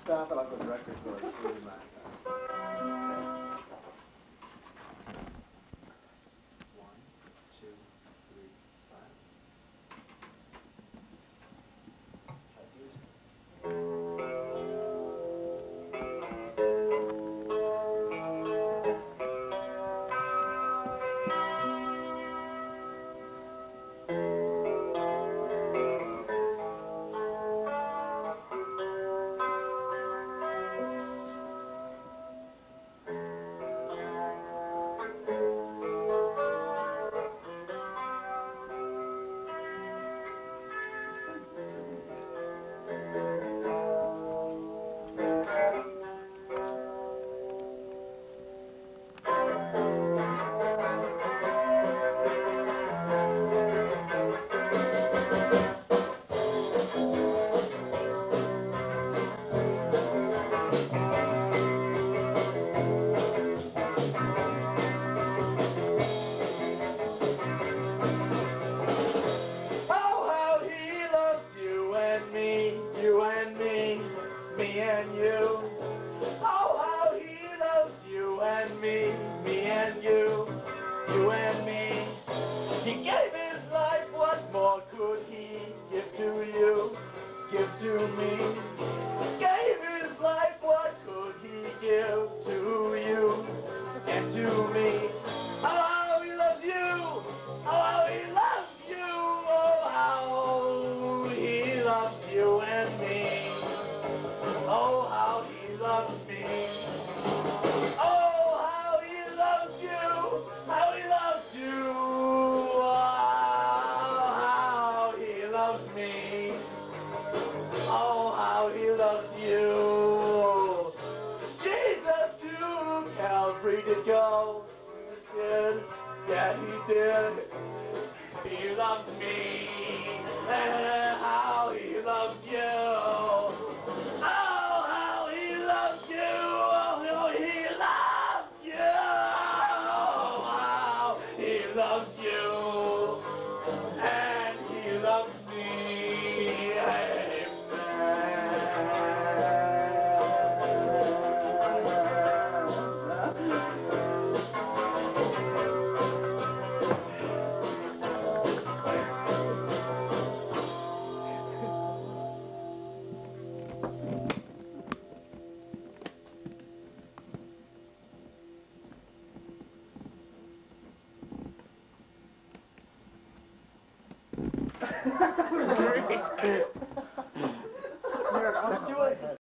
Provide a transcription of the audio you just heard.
Stop it, I'll go directly for it. It's really nice. One, two, three, silent. Me and you. Oh, how he loves you and me and you, you and me. He gave his life, what more could he give to you, give to me? Gave his life, what could he give to you and to me? Oh, how he loves you, oh, how he loves you, oh, how he loves you and me. Oh, how he loves me. Oh, how he loves you. How he loves you. Oh, how he loves me. Oh, how he loves you. Jesus to Calvary did go. He did. Yeah, he did. He loves me. And how he loves you. Loves you, and he loves me. Here, let's do it.